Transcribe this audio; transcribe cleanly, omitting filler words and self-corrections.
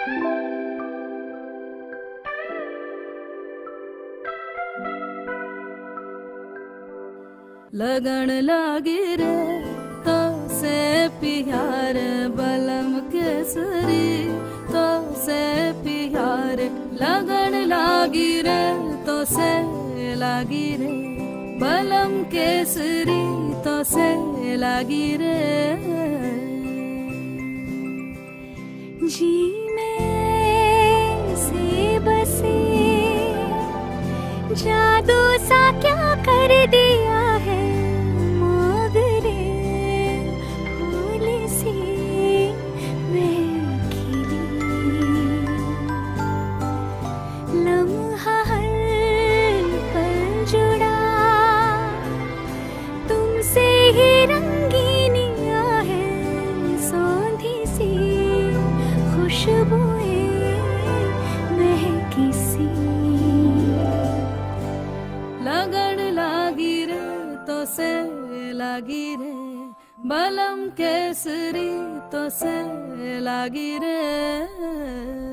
लगन लागी रे तो से प्यार बलम केसरी तो से प्यार लगन लागी रे तो से लागी रे बलम केसरी तो से लागी रे जी में से बसे जादू सा क्या कर दिया है मोगरे फूल से मैं खिली लम्हा हर पल जुड़ा तुमसे ही रंगीनिया है सौंधी सी खुशबुएं महकी सी लगन लागी रे तो से लागी रे बलम केसरी तो से लागी रे